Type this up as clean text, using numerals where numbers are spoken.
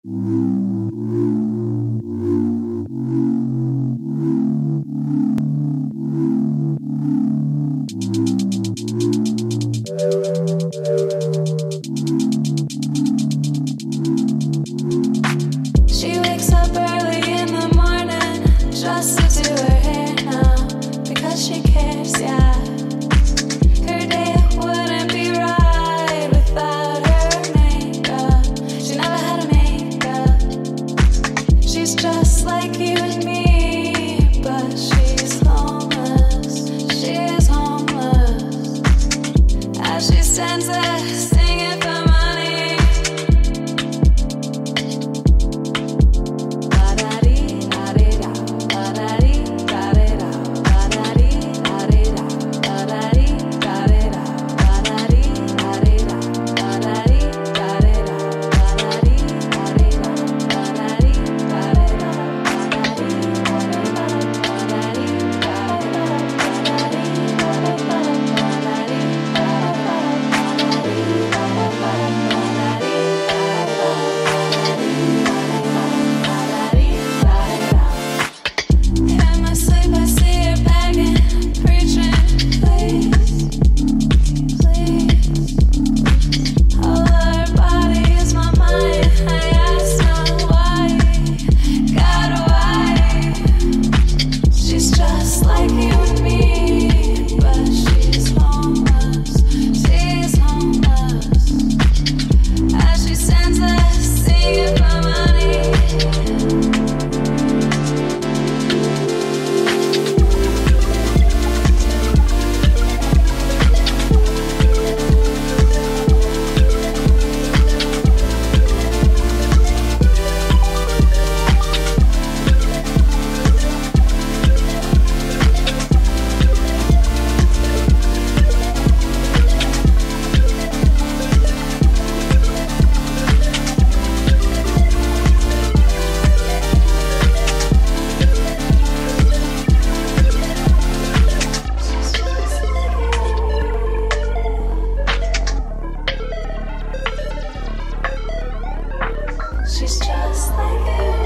She wakes up early in the morning just to do her hair now because she cares, yeah. Her day wouldn't be right without her makeup. She never had a makeup. She's just like you and me, but she's homeless. She is homeless. As she stands there singing for money. In my sleep I see her begging, preaching, please, please. All her body is my mind. I ask her why, God, why? She's just like you and me, but she's homeless. She's homeless. As she stands there singing for money. She's just like you.